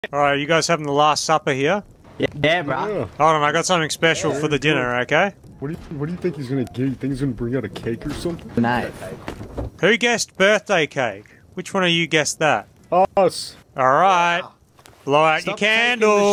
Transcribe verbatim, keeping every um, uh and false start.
Alright, you guys having the last supper here? Yeah, yeah bro. Yeah. Hold on, I got something special Yeah, for the dinner, okay? What do you What do you think he's gonna get? You think he's gonna bring out a cake or something? Nice. Who guessed birthday cake? Which one of you guessed that? Us. Alright. Blow out Stop your taking the candle.